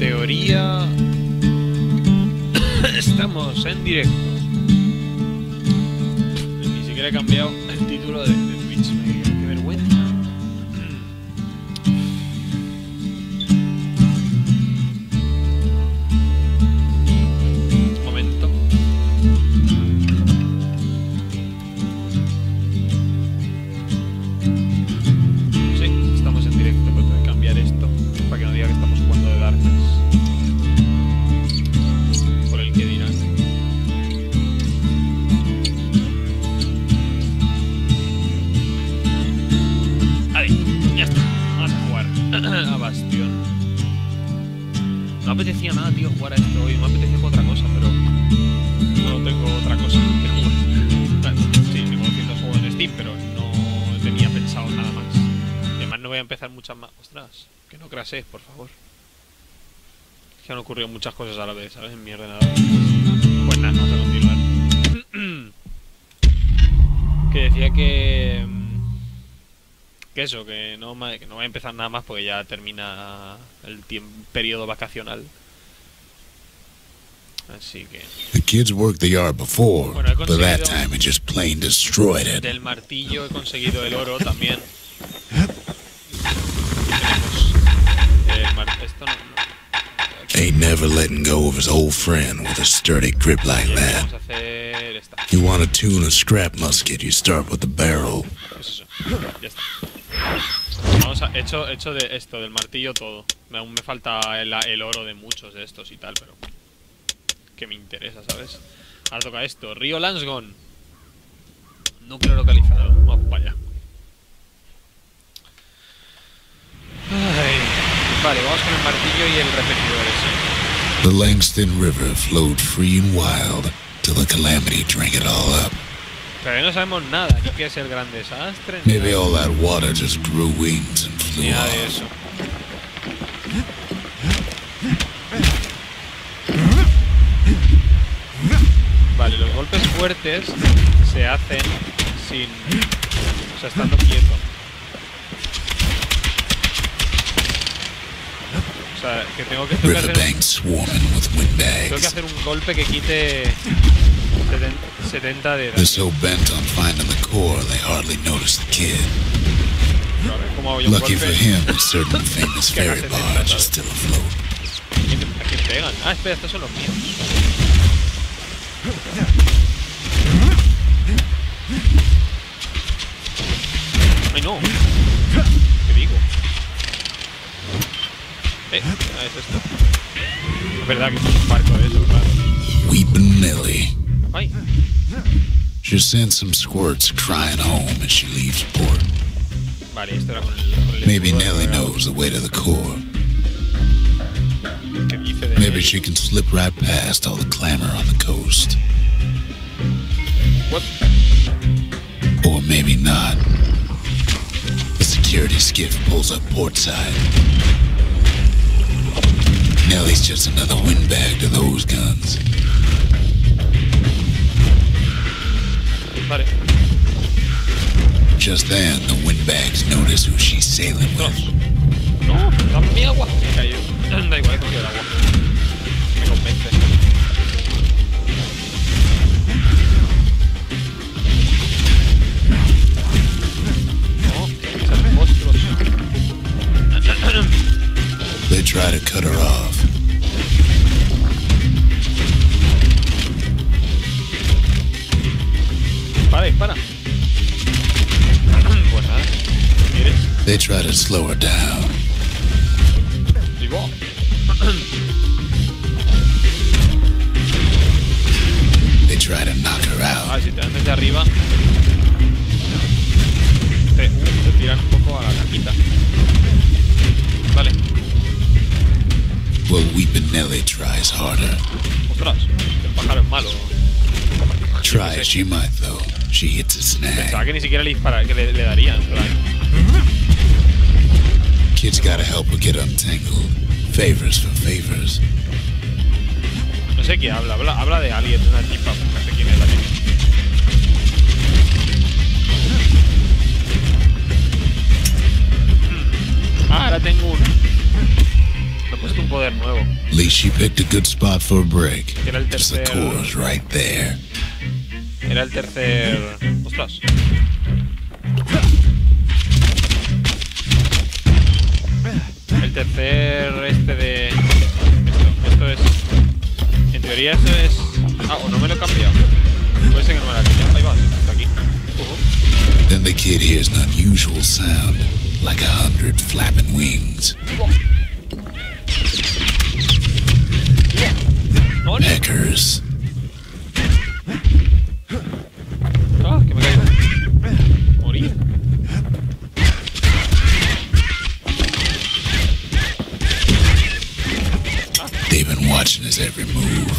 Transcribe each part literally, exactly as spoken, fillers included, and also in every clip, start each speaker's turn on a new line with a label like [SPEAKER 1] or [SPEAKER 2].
[SPEAKER 1] teoría estamos en directo. Ni siquiera he cambiado el título de, de Twitch. Qué vergüenza. Un momento. Sí, estamos en directo, pero tengo que cambiar esto para que no diga que estamos jugando de Darkness. Por el que dirán. Ahí, ya está. Vamos a jugar a Bastion. No apetecía nada, tío, jugar a esto hoy. Me apetecía jugar otra cosa, pero no tengo otra cosa que jugar. Sí, tengo ciertos juegos en Steam, pero no tenía pensado nada más. Y además no voy a empezar muchas más. Ostras, que no crasees, por favor. Es que han ocurrido muchas cosas a la vez, ¿sabes? En mi ordenador. Pues nada, vamos a continuar. Que decía que... Que eso, que no, que no voy a empezar nada más porque ya termina el tiempo, periodo vacacional. Así que...
[SPEAKER 2] The kids worked the yard before,
[SPEAKER 1] bueno,
[SPEAKER 2] but that time it just plain destroyed it.
[SPEAKER 1] Del martillo he conseguido el oro también. El mar esto no, no.
[SPEAKER 2] Ain't never letting go of his old friend with a sturdy grip like that.
[SPEAKER 1] Vamos a hacer esta.
[SPEAKER 2] You want to tune a scrap musket, you start with the barrel.
[SPEAKER 1] Pues eso, ya está. Vamos a, he hecho, he hecho de esto, del martillo todo. Aún me falta el, el oro de muchos de estos y tal, pero que me interesa, ¿sabes? Ahora toca esto, Río Lansgone. Núcleo localizado, vamos para allá. Ay. Vale, vamos con el martillo y el repetidor ese.
[SPEAKER 2] The Langston River flowed free and wild till the calamity drank it all up.
[SPEAKER 1] Todavía no sabemos nada, ni qué es el gran desastre.
[SPEAKER 2] Maybe all that water just grew wings and flew
[SPEAKER 1] Ni nada de
[SPEAKER 2] off.
[SPEAKER 1] eso. Vale, los golpes fuertes se hacen sin... O sea, estando quieto. O sea, que tengo que, tengo que, hacer,
[SPEAKER 2] Riverbanks swarming with windbags.
[SPEAKER 1] tengo que hacer un golpe que quite setenta de
[SPEAKER 2] They're
[SPEAKER 1] daño.
[SPEAKER 2] so bent on finding the core, they hardly notice the kid.
[SPEAKER 1] A ver, ¿cómo hago yo un
[SPEAKER 2] Lucky
[SPEAKER 1] golpe?
[SPEAKER 2] for him, a certain famous ferry barge is still afloat.
[SPEAKER 1] ¿A quién, a quién pegan? Ah, espera, estos son los míos. ¡Ay, no! ¿Qué digo? Eh, ah, es esto. Es verdad que es un barco de eso, claro.
[SPEAKER 2] Weeping Nellie.
[SPEAKER 1] ¡Ay!
[SPEAKER 2] She sends some squirts crying home as she leaves port.
[SPEAKER 1] Vale, esto era con el... Con el
[SPEAKER 2] Maybe
[SPEAKER 1] escudo,
[SPEAKER 2] Nellie
[SPEAKER 1] pero-
[SPEAKER 2] knows the way to the core.
[SPEAKER 1] ¿Qué dice de
[SPEAKER 2] Maybe
[SPEAKER 1] Nelly?
[SPEAKER 2] she can slip right past all the clamor on the coast.
[SPEAKER 1] What?
[SPEAKER 2] Or maybe not. The security skiff pulls up portside. Nellie's just another windbag to those guns.
[SPEAKER 1] Vale.
[SPEAKER 2] Just then, the windbags notice who she's sailing with.
[SPEAKER 1] No, dame mi agua. Me cayó. Da igual, he cogido el agua. Me convence. No, que salen monstruos.
[SPEAKER 2] They try to cut her off.
[SPEAKER 1] Dispara, dispara. Pues nada, ¿quieres?
[SPEAKER 2] They try to slow her down.
[SPEAKER 1] Digo.
[SPEAKER 2] They try to knock her
[SPEAKER 1] Ah,
[SPEAKER 2] out.
[SPEAKER 1] si te dan desde arriba te, uh, te tiran un poco a la cajita. Vale.
[SPEAKER 2] Well, Weeping Nellie tries harder.
[SPEAKER 1] Ostras, el pájaro es malo.
[SPEAKER 2] Try as she might, though, she hits a
[SPEAKER 1] Pensaba
[SPEAKER 2] snag.
[SPEAKER 1] que ni siquiera le dispara, que le, le darían. En plan.
[SPEAKER 2] Kid's gotta help her get untangled. Favors for favors.
[SPEAKER 1] No sé quién habla, habla, habla de alguien, de una tipa, no sé quién es la tipa. Ah, ahora tengo un... Me he puesto un poder nuevo.
[SPEAKER 2] At least she picked a good spot for a break.
[SPEAKER 1] Era el
[SPEAKER 2] Cause the
[SPEAKER 1] tercer...
[SPEAKER 2] core's right there.
[SPEAKER 1] Era el tercer... Ostras. El tercer este de... Esto, esto es... En teoría eso es... Ah, o no me lo he cambiado. Puede ser que no me lo he cambiado. Ahí va, está aquí. Uh-huh.
[SPEAKER 2] Then the kid hears an unusual sound, like a hundred flapping wings.
[SPEAKER 1] No, no.
[SPEAKER 2] Peckers.
[SPEAKER 1] Ah, que me he caído. Morir.
[SPEAKER 2] They've been watching his every move.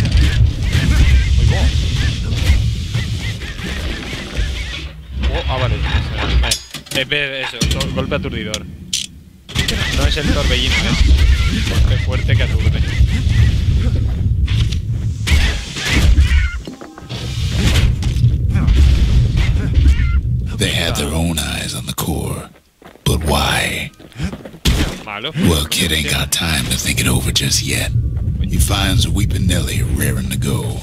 [SPEAKER 1] Oh, ah, vale. Eh, eh, eso, to- golpe aturdidor. No es el torbellino, es golpe fuerte que aturde.
[SPEAKER 2] They had their own eyes on the core. But why?
[SPEAKER 1] Malo.
[SPEAKER 2] Well, kid ain't got time to think it over just yet. He finds Weeping Nelly raring to go.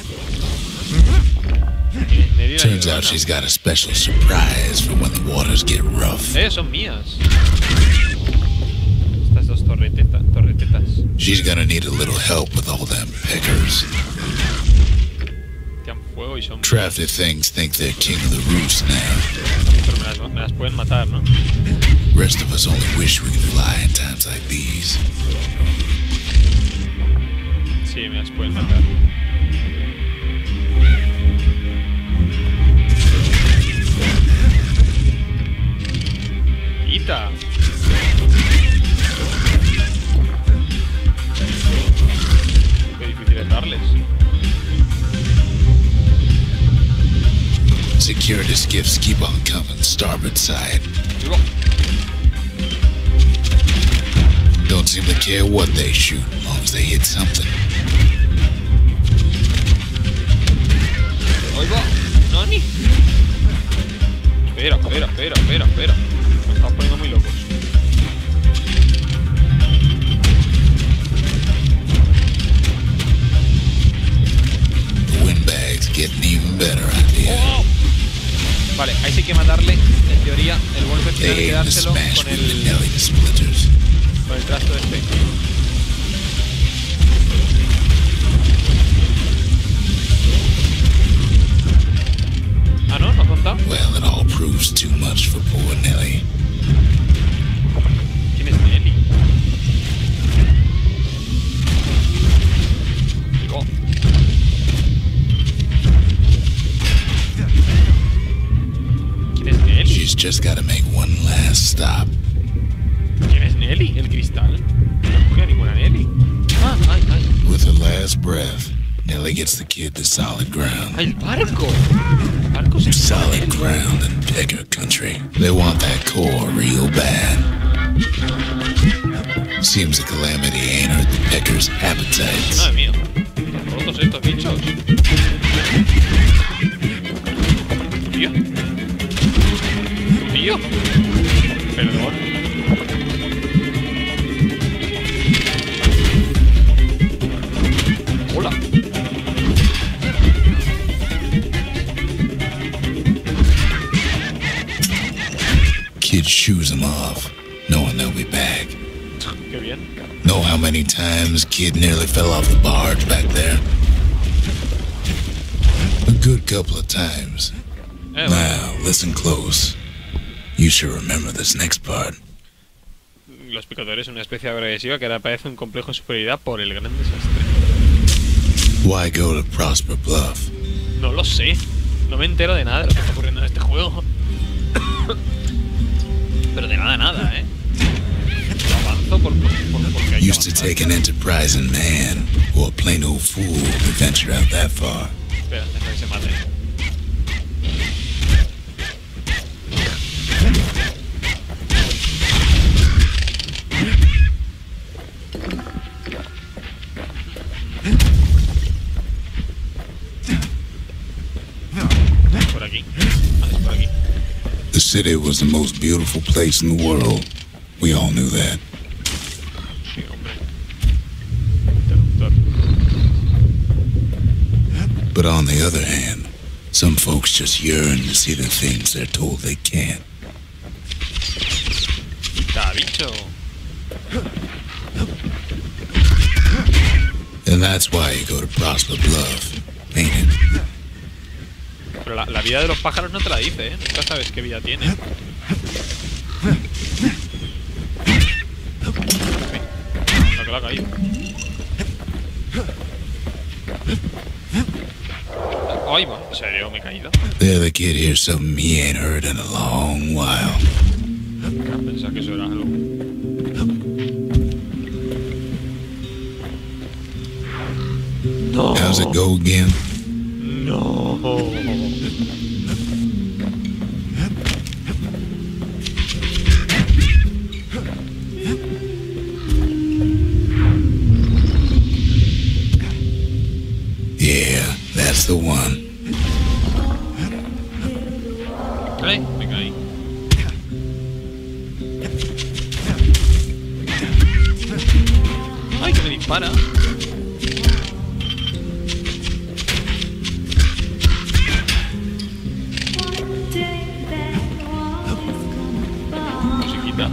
[SPEAKER 2] Turns out she's got a special surprise for when the waters get rough.
[SPEAKER 1] Eh, son mías. Estas dos torretetas, torretetas.
[SPEAKER 2] She's gonna need a little help with all them peckers.
[SPEAKER 1] Tiran fuego y son...
[SPEAKER 2] Crafty things think they're king of the roost now.
[SPEAKER 1] Pero me las, me las pueden matar, ¿no?
[SPEAKER 2] Rest of us only wish we could fly in times like these.
[SPEAKER 1] Sí, me las pueden matar. ¡Quita! Qué difícil es darles.
[SPEAKER 2] Security skiffs keep on coming, starboard side.
[SPEAKER 1] Digo,
[SPEAKER 2] Don't seem to care what they shoot, as long as they hit something.
[SPEAKER 1] ¡ahí va! ¡Nani! Espera, espera, espera, espera, espera. Me están poniendo muy locos.
[SPEAKER 2] Windbags getting even better idea.
[SPEAKER 1] ¡Oh! Vale, ahí sí hay que matarle, en teoría, el golpe final
[SPEAKER 2] They
[SPEAKER 1] y
[SPEAKER 2] aim to
[SPEAKER 1] dárselo
[SPEAKER 2] smash
[SPEAKER 1] con
[SPEAKER 2] Weeping
[SPEAKER 1] el,
[SPEAKER 2] Nelly to splinters.
[SPEAKER 1] con el trasto este. Ah, ¿no? ¿No has contado?
[SPEAKER 2] Well, it all proves too much for poor Nelly.
[SPEAKER 1] ¿Quién es Nelly? Digo. ¿Quién es Nelly?
[SPEAKER 2] She's just gotta make one last stop.
[SPEAKER 1] ¿Quién es Nelly? ¿El cristal? No cogía ninguna Nelly. Ah, ay, ay.
[SPEAKER 2] With her last breath, Nelly gets the kid to solid ground.
[SPEAKER 1] ¡Ah, el barco! El barco se
[SPEAKER 2] Solid ground in Pecker country. They want that core real bad. Seems the calamity ain't hurt the Peckers' appetites.
[SPEAKER 1] Madre mía. Rotos estos bichos. Tío. Tío. Perdón. Hola.
[SPEAKER 2] Kid shoos them off, knowing they'll be back.
[SPEAKER 1] Qué bien.
[SPEAKER 2] Know how many times Kid nearly fell off the barge back there? A good couple of times.
[SPEAKER 1] Eh, bueno.
[SPEAKER 2] Now, listen close. You should remember this next part.
[SPEAKER 1] Los picadores son una especie agresiva que ahora parece un complejo de superioridad por el gran desastre.
[SPEAKER 2] Why go to Prosper Bluff?
[SPEAKER 1] No lo sé. No me entero de nada de lo que está ocurriendo en este juego. Pero de nada, nada, ¿eh? Lo avanzo por, por, por, porque hay que
[SPEAKER 2] Used to
[SPEAKER 1] avanzar.
[SPEAKER 2] take an enterprising man or a plain old fool to venture out that far.
[SPEAKER 1] Espera, deja que se mate. Por aquí. Ah, es por aquí.
[SPEAKER 2] The city was the most beautiful place in the world. We all knew that.
[SPEAKER 1] Sí, hombre.
[SPEAKER 2] But on the other hand, some folks just yearn to see the things they're told they can't.
[SPEAKER 1] Está bicho.
[SPEAKER 2] And that's why you go to Prosper Bluff, ain't it?
[SPEAKER 1] Pero la, la vida de los pájaros no te la dice, ¿eh? Nunca sabes qué vida tiene. La que la ha caído. Ay, va, ¿en serio me he caído?
[SPEAKER 2] The other kid hears something he ain't heard in a long while.
[SPEAKER 1] Pensaba que eso era algo. No.
[SPEAKER 2] How's it go again?
[SPEAKER 1] No.
[SPEAKER 2] Yeah, that's the one.
[SPEAKER 1] Ay, me caí. Ay, que me dispara. Musiquita.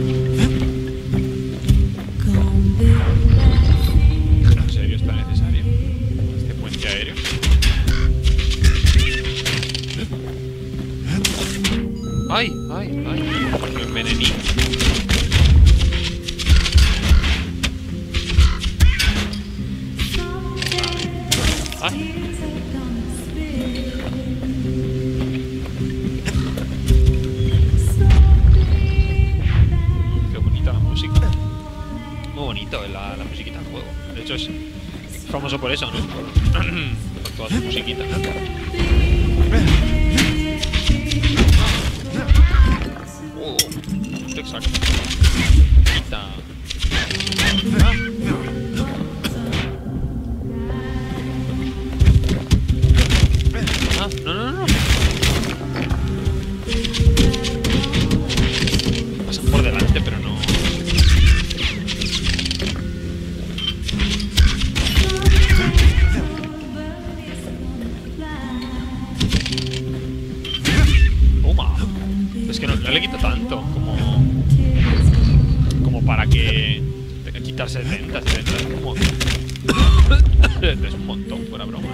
[SPEAKER 1] ¿En serio está necesario este puente aéreo? Ay, ay, ay, me envenené. Ay. Qué bonita la música. Muy bonito la, la musiquita del juego. De hecho es famoso por eso, ¿no? Por todas sus musiquitas. Oh, exacto. Quita. Ah, no, no, no. Pasan por delante, pero no. Toma. Es que no, no le quito tanto como. Como para que. Tenga que quitar setenta, setenta. Es como. Es un montón, fuera bromas.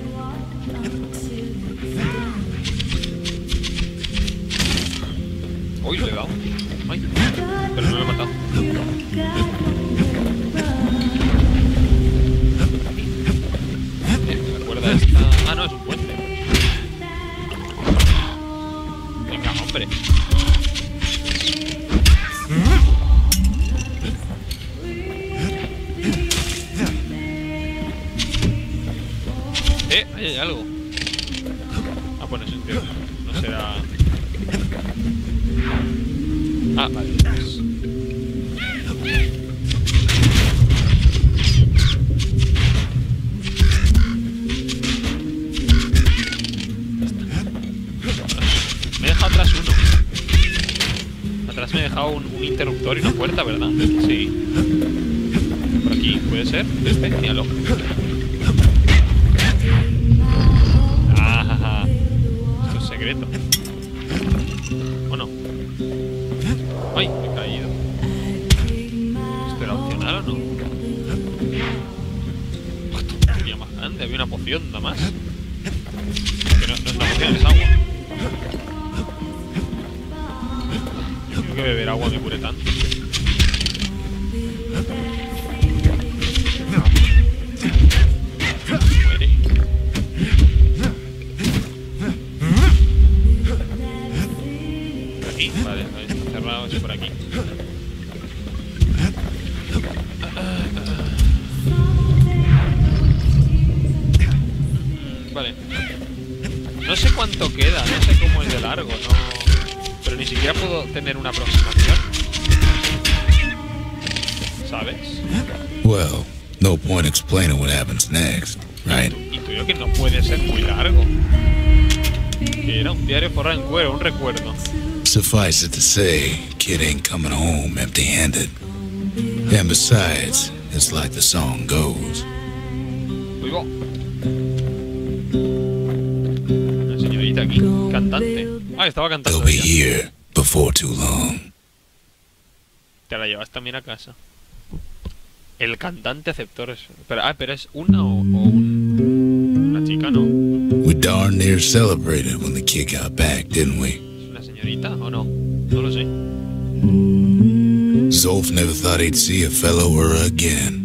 [SPEAKER 1] Uy, le he dado. Ay, pero no lo he matado. Eh, me recuerda esta. Ah, no, es un puente. Venga, hombre. Eh, ahí hay algo. Ah, bueno, eso entiendo. No será. Ah, vale. Pues. Me he dejado atrás uno. Atrás me he dejado un, un interruptor y una puerta, ¿verdad? Sí. Por aquí, ¿puede ser? Este, míralo. Ah, jaja. Esto es secreto. ¿O no? ¡Ay! Me he caído. ¿Esto era opcional o no? Tenía más grande, había una poción nada más. Que no, no es una poción, es agua. Yo creo que beber agua me cure tanto. Muere. Por aquí, vale, vale, está cerrado, es por aquí. Vale. No sé cuánto queda, no sé cómo es de largo, no. Pero ni siquiera puedo tener una aproximación. ¿Sabes?
[SPEAKER 2] Well, no point explaining what happens next, right?
[SPEAKER 1] Intuyo que no puede ser muy largo. Que era un diario forrado en cuero, un recuerdo.
[SPEAKER 2] Suffice it to say, kid ain't coming home empty-handed. And besides, it's like the song goes.
[SPEAKER 1] Uy, va. Ah, estaba cantando.
[SPEAKER 2] They'll be
[SPEAKER 1] ella.
[SPEAKER 2] here before too long.
[SPEAKER 1] Te la llevas también a casa. El cantante aceptó eso. Pero, ah, pero es una o, o un... Una chica, ¿no?
[SPEAKER 2] We darn near celebrated when the kid got back, didn't we?
[SPEAKER 1] ¿Es una señorita o no? No lo sé.
[SPEAKER 2] Zolf never thought he'd see a fellow Ura again.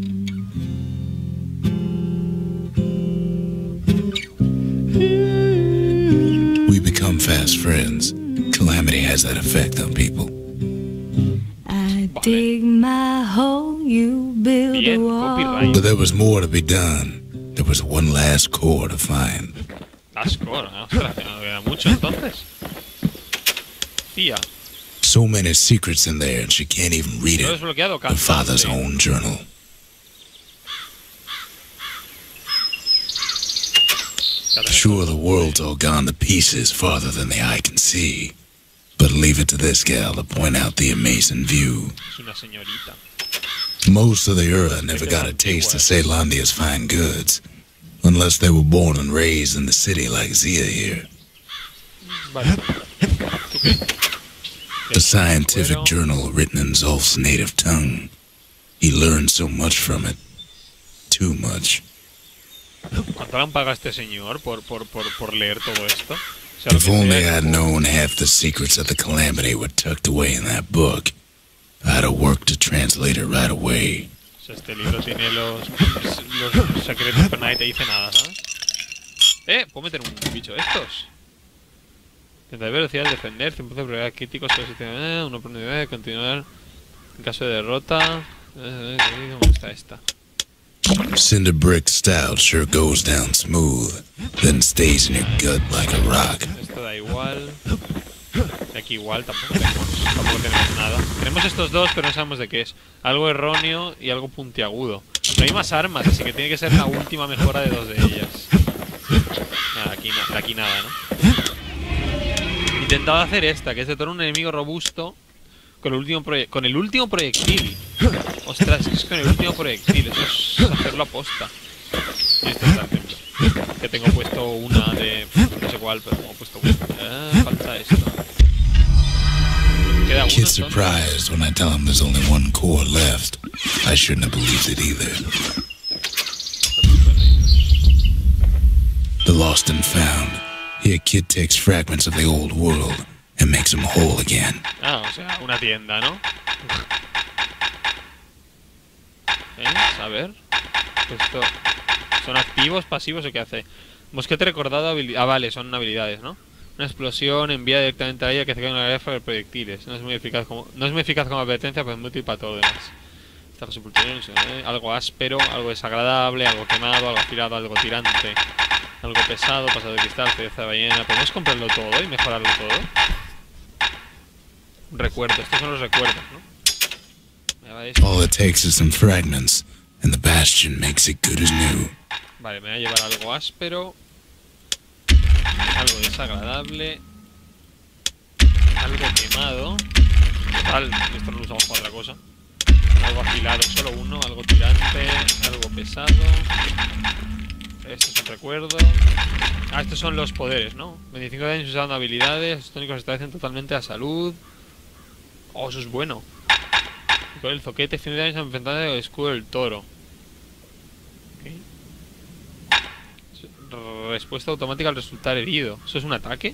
[SPEAKER 2] We become fast friends. Calamity has that effect on people.
[SPEAKER 3] I dig my hole, you build a
[SPEAKER 1] Bien,
[SPEAKER 3] wall.
[SPEAKER 1] copyright.
[SPEAKER 2] But there was more to be done. There was one last core to find.
[SPEAKER 1] Asco, ¿no? Ostras, que no queda mucho entonces. Tía,
[SPEAKER 2] So many secrets in there, and she can't even read
[SPEAKER 1] lo he
[SPEAKER 2] it.
[SPEAKER 1] desbloqueado
[SPEAKER 2] Her father's
[SPEAKER 1] cantante.
[SPEAKER 2] own journal. Sure, the world's all gone to pieces farther than the eye can see. But leave it to this gal to point out the amazing view.
[SPEAKER 1] Es una señorita.
[SPEAKER 2] Most of the Ura never got a taste of Ceylondia's fine goods, unless they were born and raised in the city like Zia here.
[SPEAKER 1] Vale. ¿Tú qué?
[SPEAKER 2] A scientific journal written in Zolf's native tongue. He learned so much from it. Too much.
[SPEAKER 1] ¿Cuánto le han pagado a este señor por, por, por, por leer todo esto? O sea, lo
[SPEAKER 2] If
[SPEAKER 1] que
[SPEAKER 2] only
[SPEAKER 1] sea,
[SPEAKER 2] I'd
[SPEAKER 1] como-
[SPEAKER 2] known half the secrets of the Calamity were tucked away in that book, I'd have worked to translate it right away.
[SPEAKER 1] O sea, este libro tiene los, los secretos, pero nadie te dice nada, ¿sabes? Eh, puedo meter un bicho de estos. Intentar velocidad, defender, tiempo de probabilidad críticos, todo sistema, uno por nivel, continuar. En caso de derrota. Eh, eh, ¿Cómo está esta?
[SPEAKER 2] Cinder brick stout sure goes down smooth, then stays in your gut like a rock.
[SPEAKER 1] Esto da igual. Aquí igual, tampoco tenemos, tampoco tenemos nada. Tenemos estos dos, pero no sabemos de qué es. Algo erróneo y algo puntiagudo. No hay más armas, así que tiene que ser la última mejora de dos de ellas. Nada, aquí, na aquí nada, ¿no? Intentaba hacer esta, que es de todo un enemigo robusto con el último proye con el último proyectil. Ostras, es con el último proyectil, eso es hacerlo a posta. Y esto está el templo. Que tengo puesto una de... no sé cuál, pero tengo puesto una. Ah, falta esto. Queda uno,
[SPEAKER 2] Kid's
[SPEAKER 1] entonces.
[SPEAKER 2] surprised when I tell him there's only one core left. I shouldn't have believed it either. The lost and found. Here, Kid takes fragments of the old world and makes them whole again.
[SPEAKER 1] Ah, o sea, una tienda, ¿no? ¿Eh? A ver. Esto... ¿Son activos, pasivos o qué hace? Mosquete recordado, habilidad... Ah, vale, son habilidades, ¿no? Una explosión envía directamente a ella que se cae en una gafa de proyectiles. No es muy eficaz como... No es muy eficaz como advertencia, pero es muy útil para todo lo demás. Estafa sepultura, no sé, ¿eh? Algo áspero, algo desagradable, algo quemado, algo afilado, algo tirante. Algo pesado, pasado de cristal, cereza de ballena. ¿Podemos comprarlo todo y mejorarlo todo? Un recuerdo, estos son los recuerdos, ¿no? Me va esto.
[SPEAKER 2] All it takes is some fragments, and the Bastion makes it good as new.
[SPEAKER 1] Vale, me voy a llevar algo áspero. Algo desagradable. Algo quemado. Total, esto no lo usamos para otra cosa. Algo afilado, solo uno. Algo tirante, algo pesado. Este es un recuerdo. Ah, estos son los poderes, ¿no? veinticinco de daños usando habilidades. Estos tónicos establecen totalmente a salud. Oh, eso es bueno. Con el zoquete, cien de daños enfrentando el escudo del toro. Ok. Respuesta automática al resultar herido. ¿Eso es un ataque?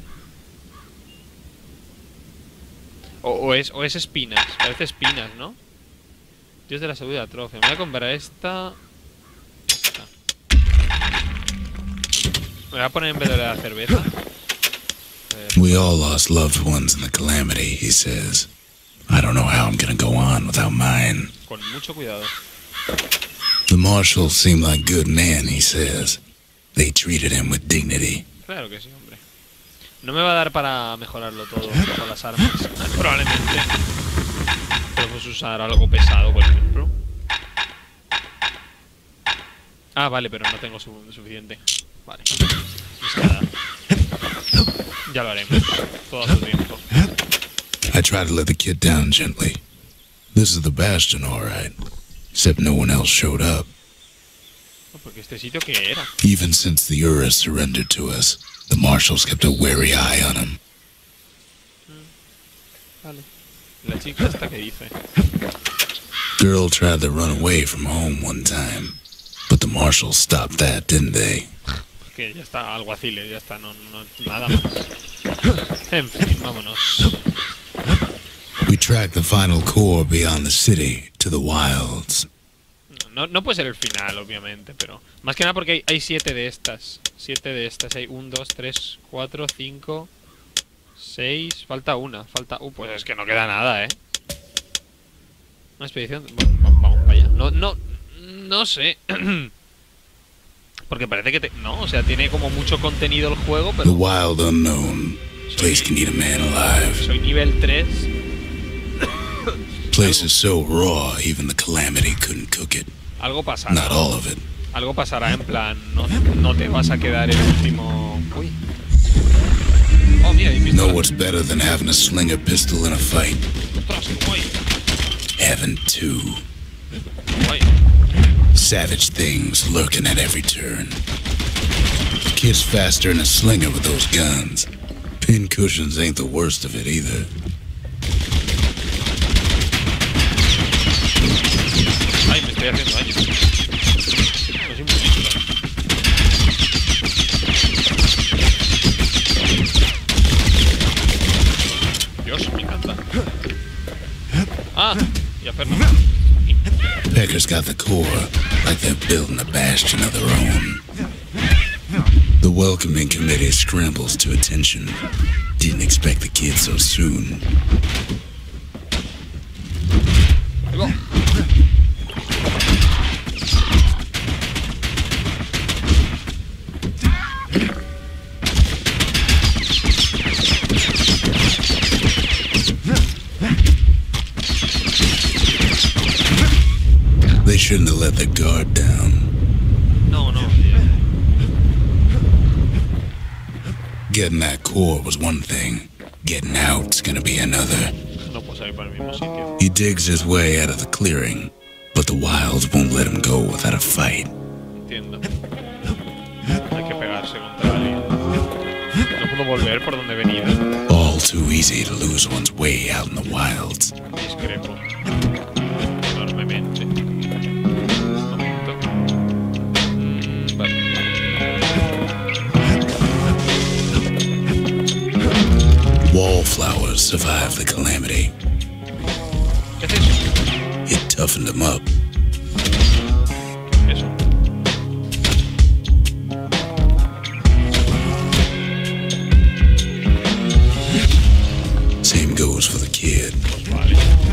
[SPEAKER 1] O, o, es, o es espinas. Parece espinas, ¿no? Dios de la salud de atrofia. Me voy a comprar esta. Esta. Me voy a poner en vez de la cerveza.
[SPEAKER 2] We all lost loved ones in the Calamity, he says. I don't know how I'm gonna go on without mine.
[SPEAKER 1] Con mucho cuidado.
[SPEAKER 2] The marshals seem like good men, he says. They treated him with dignity.
[SPEAKER 1] Claro que sí, hombre. No me va a dar para mejorarlo todo con las armas. Probablemente. Podemos usar algo pesado, por ejemplo. Ah, vale, pero no tengo su suficiente. Vale. Pues nada. Ya lo haremos. Todo a su tiempo.
[SPEAKER 2] I try to let the kid down gently. This is the Bastion, all right. Except no one else showed up.
[SPEAKER 1] Porque este sitio, ¿qué era?
[SPEAKER 2] Even since the Ura surrendered to us, the marshals kept a wary eye on him.
[SPEAKER 1] Vale. La chica esta que dice.
[SPEAKER 2] Girl tried to run away from home one time, but the marshals stopped that, didn't they?
[SPEAKER 1] Que ya está, alguaciles, ya está, no, no, nada más. En fin, vámonos.
[SPEAKER 2] We tracked the final core beyond the city to the wilds.
[SPEAKER 1] No, no puede ser el final, obviamente, pero... Más que nada porque hay, hay siete de estas. Siete de estas. Hay un, dos, tres, cuatro, cinco, seis... Falta una. Falta... Uh, pues es que no queda nada, ¿eh? Una expedición... Bueno, vamos para allá. No, no... No sé. Porque parece que... Te... No, o sea, tiene como mucho contenido el juego, pero...
[SPEAKER 2] The wild unknown. Place can eat a man alive.
[SPEAKER 1] Soy nivel tres.
[SPEAKER 2] Place is so raw, even the Calamity couldn't cook it.
[SPEAKER 1] Algo pasará.
[SPEAKER 2] Not all of it.
[SPEAKER 1] Algo pasará en plan, no, no te vas a quedar el último... Uy. Oh, mira, hay pistola.
[SPEAKER 2] Know what's better than having a slinger pistol in a fight?
[SPEAKER 1] Ostras, qué guay.
[SPEAKER 2] Having two.
[SPEAKER 1] Guay.
[SPEAKER 2] Savage things lurking at every turn. Kid's faster than a slinger with those guns. Pin cushions ain't the worst of it either.
[SPEAKER 1] Ay, me estoy haciendo daño. No soy muy listo. Dios, me encanta. Ah, y hacer nada.
[SPEAKER 2] Pecker's got the core, like they're building a bastion of their own. The welcoming committee scrambles to attention. Didn't expect the kid so soon.
[SPEAKER 1] Ahí va.
[SPEAKER 2] They shouldn't have let their guard down.
[SPEAKER 1] No, no, tío.
[SPEAKER 2] Getting that core was one thing. Getting out's gonna be another.
[SPEAKER 1] No puedo salir para el mismo sitio.
[SPEAKER 2] He digs his way out of the clearing, but the wilds won't let him go without a fight.
[SPEAKER 1] Entiendo. Hay que pegarse contra alguien. No puedo volver por donde he venido.
[SPEAKER 2] All too easy to lose one's way out in the wilds.
[SPEAKER 1] Discrepo. Enormemente. Un momento. Mm, vale.
[SPEAKER 2] Wallflowers survived the calamity.
[SPEAKER 1] ¿Qué es eso?
[SPEAKER 2] It toughened them up.
[SPEAKER 1] Eso.
[SPEAKER 2] Same goes for the kid.
[SPEAKER 1] Pues vale.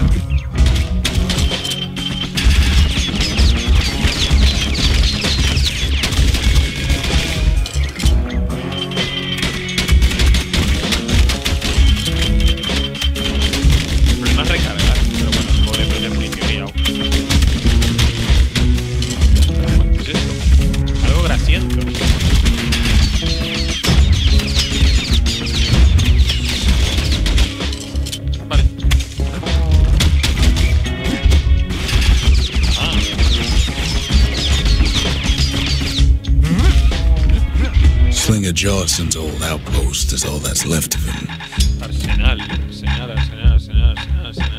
[SPEAKER 1] Más recargar, pero bueno, podré perder munición y ya. ¿Qué es esto? Algo grasiento. Vale. Ah.
[SPEAKER 2] Slinger Jawson's old outpost is all that's left of him.
[SPEAKER 1] Arsenal, arsenal, arsenal, arsenal, arsenal, arsenal.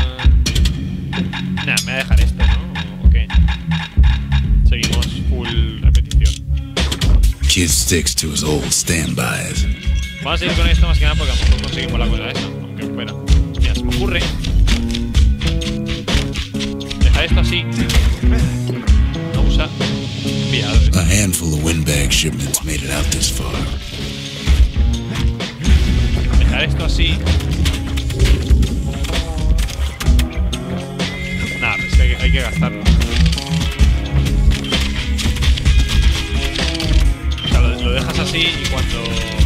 [SPEAKER 1] Nah, me voy a dejar esto, ¿no? ¿O qué? Seguimos full repetición.
[SPEAKER 2] Kid sticks to his old standbys.
[SPEAKER 1] Vamos a seguir con esto más que nada porque a lo mejor conseguimos la cosa esa. Aunque espera. Mira, se me ocurre. Dejar esto así. No usa. Enviado.
[SPEAKER 2] A handful of windbag shipments made it out this far.
[SPEAKER 1] Dejar esto así. Nada, es que hay, hay que gastarlo. O sea, lo, lo dejas así y cuando.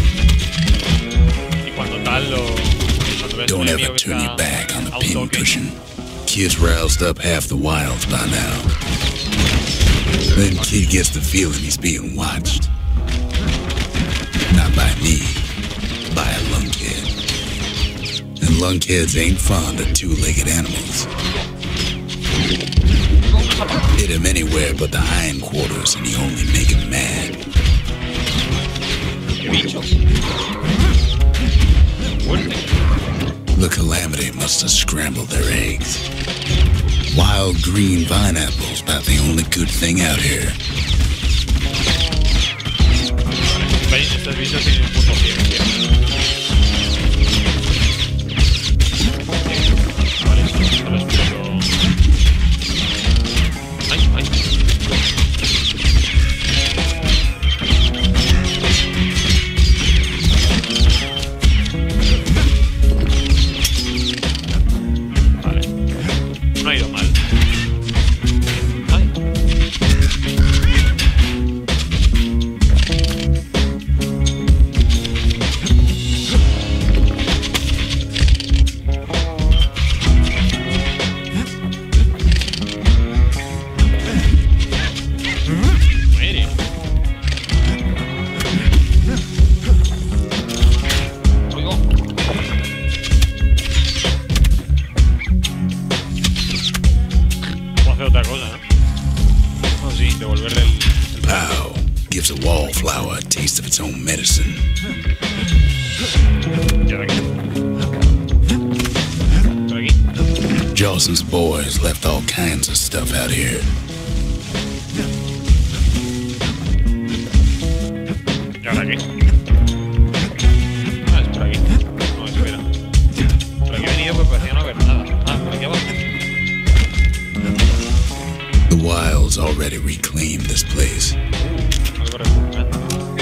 [SPEAKER 1] Y cuando tal lo. Cuando ves un
[SPEAKER 2] Don't
[SPEAKER 1] enemigo
[SPEAKER 2] ever
[SPEAKER 1] que
[SPEAKER 2] turn your
[SPEAKER 1] está
[SPEAKER 2] back on the
[SPEAKER 1] a un
[SPEAKER 2] pin
[SPEAKER 1] toque.
[SPEAKER 2] cushion. Kid's roused up half the wilds by now. Then Kid gets the feeling he's being watched. Not by me, by a lunkhead. And lunkheads ain't fond of two-legged animals. Hit him anywhere but the hindquarters and you only make him mad.
[SPEAKER 1] ¡Qué bicho! Fuerte.
[SPEAKER 2] The Calamity must have scrambled their eggs. Wild green vine apples, about the only good thing out here.
[SPEAKER 1] ¿Veis? Estos bichos tienen un punto ciencia. Vale, esto solo es puro... ¡Ay, ay! Vale. No ha ido mal. ¡Ay!
[SPEAKER 2] Medicine. Jawson's boys left all kinds of stuff out here.
[SPEAKER 1] ¿Y ahora qué? Ah, es por aquí. No, espera. Por aquí he venido, pero parecía no haber nada. Ah, por aquí abajo.
[SPEAKER 2] The Wilds already reclaimed this place.
[SPEAKER 1] Algo recuperando.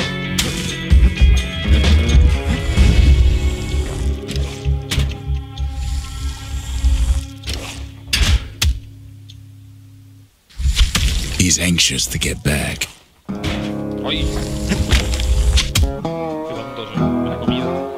[SPEAKER 2] He's anxious to get back.
[SPEAKER 1] Oye. Qué tontos, eh. Me la he comido.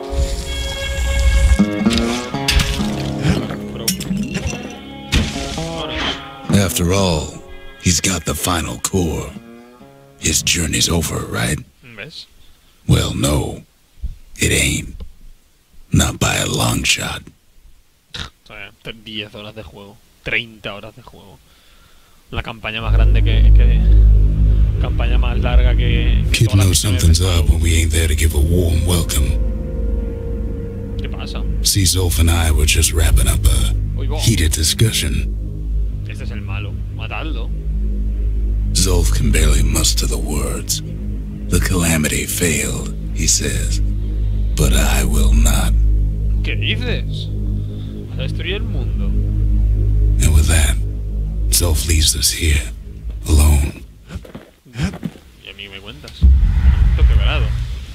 [SPEAKER 1] Pero...
[SPEAKER 2] After all, he's got the final core. His journey's over, right?
[SPEAKER 1] ¿Ves?
[SPEAKER 2] Well, no. It ain't. Not by a long shot.
[SPEAKER 1] O sea, diez horas de juego. treinta horas de juego. La campaña más grande que... que campaña más larga que... que
[SPEAKER 2] Kid knows something's up when we ain't there to give a warm welcome.
[SPEAKER 1] ¿Qué pasa?
[SPEAKER 2] See, Zulf and I were just wrapping up a
[SPEAKER 1] Oigo.
[SPEAKER 2] heated discussion.
[SPEAKER 1] Este es el malo. Matadlo.
[SPEAKER 2] Zulf can barely muster the words. The calamity failed, he says. But I will not.
[SPEAKER 1] ¿Qué dices? Vas a destruir el mundo.
[SPEAKER 2] And with that, Zulf leaves us here, alone.
[SPEAKER 1] Y a mí me cuentas. Esto quebrado.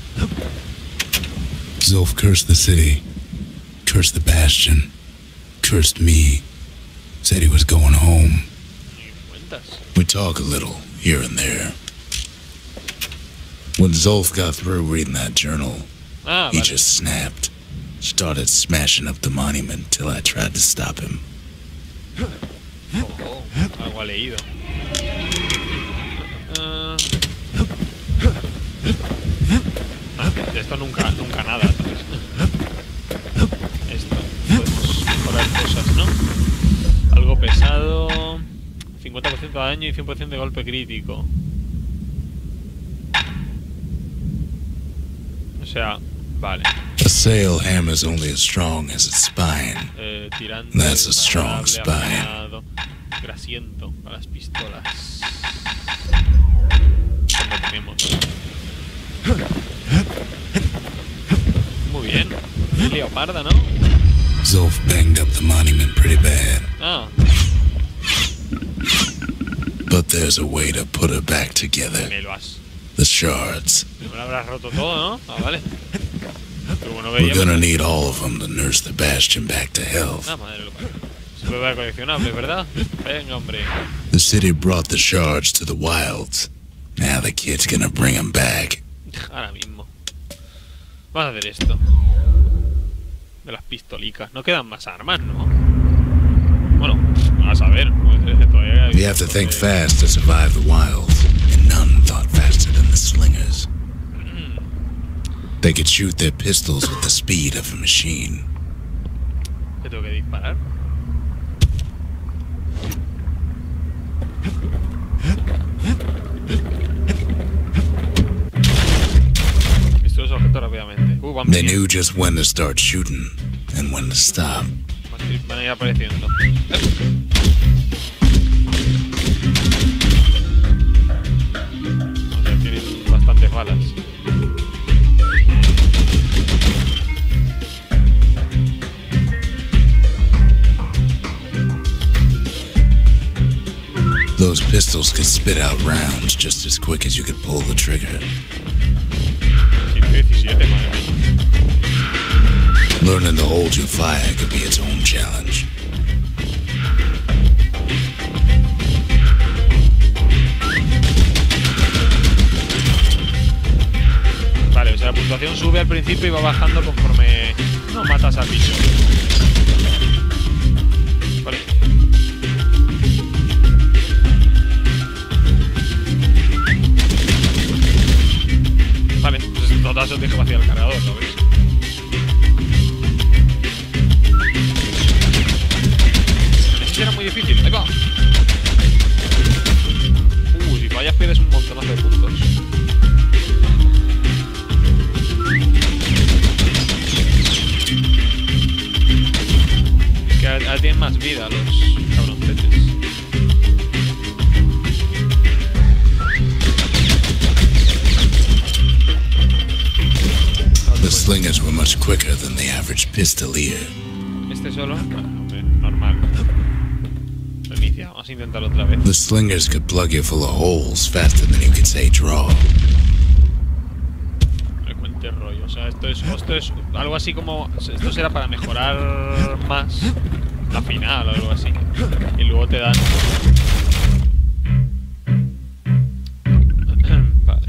[SPEAKER 2] Zulf cursed the city, cursed the Bastion, cursed me, said he was going home.
[SPEAKER 1] Y me cuentas.
[SPEAKER 2] We talk a little, here and there. When Zulf got through reading that journal,
[SPEAKER 1] Ah,
[SPEAKER 2] he
[SPEAKER 1] vale.
[SPEAKER 2] just snapped. Started smashing up the monument till I tried to stop him.
[SPEAKER 1] Oh, oh, algo ha leído. Uh... Ah, de esto nunca, nunca nada. ¿Sabes? Esto. Podemos mejorar cosas, ¿no? Algo pesado. cincuenta por ciento de daño y cien por ciento de golpe crítico. O sea, vale.
[SPEAKER 2] A sail hammer's only as strong as its spine.
[SPEAKER 1] Eh, tirante,
[SPEAKER 2] That's a strong
[SPEAKER 1] desagradable,
[SPEAKER 2] spine.
[SPEAKER 1] afinado, grasiento para las pistolas. ¿Dónde tenemos? Muy bien. Leoparda, ¿no?
[SPEAKER 2] Zulf banged up the monument pretty bad.
[SPEAKER 1] Ah,
[SPEAKER 2] But there's a way to put it back together.
[SPEAKER 1] me lo has.
[SPEAKER 2] The shards.
[SPEAKER 1] Me lo habrás roto todo, ¿no? Ah, vale. Pero bueno,
[SPEAKER 2] We're
[SPEAKER 1] veíamos.
[SPEAKER 2] gonna need all of them to nurse the Bastion back to health.
[SPEAKER 1] Ah, madre lo parió. Se puede ver coleccionable, ¿verdad? Venga, hombre.
[SPEAKER 2] The city brought the shards to the Wilds. Now the kid's gonna bring them back.
[SPEAKER 1] Ahora mismo. Vamos a hacer esto. De las pistolicas. No quedan más armas, ¿no? Bueno, vamos a ver. Todavía
[SPEAKER 2] You have to think fast to survive the Wilds, and none thought faster than the Slingers. They could shoot their pistols with the speed of a machine.
[SPEAKER 1] ¿Qué tengo que disparar? Visto los objetos rápidamente. Uh, van
[SPEAKER 2] They
[SPEAKER 1] viniendo.
[SPEAKER 2] knew just when to start shooting and when to stop.
[SPEAKER 1] Van ir, van a ir apareciendo. O sea, tienen bastantes balas.
[SPEAKER 2] Those pistols could spit out rounds just as quick as you could pull the trigger.
[SPEAKER 1] ciento diecisiete, madre mía.
[SPEAKER 2] Learning to hold your fire could be its own challenge.
[SPEAKER 1] Vale, o sea, la puntuación sube al principio y va bajando conforme no matas al bicho. Vale. Vale, pues en total se deja vaciar el cargador, ¿lo veis? Este era muy difícil, ahí va. Uh, si fallas pierdes un montonazo de puntos. Es que ahora tienen más vida los cabroncetes.
[SPEAKER 2] The slingers were much quicker than the average pistolier.
[SPEAKER 1] Este solo, bueno, hombre, normal. Reinicia, vamos a intentarlo otra vez.
[SPEAKER 2] The slingers could plug you full of holes faster than you could say draw.
[SPEAKER 1] Frecuente rollo, o sea, esto es, esto es algo así como, esto será para mejorar más la final o algo así. Y luego te dan... Vale.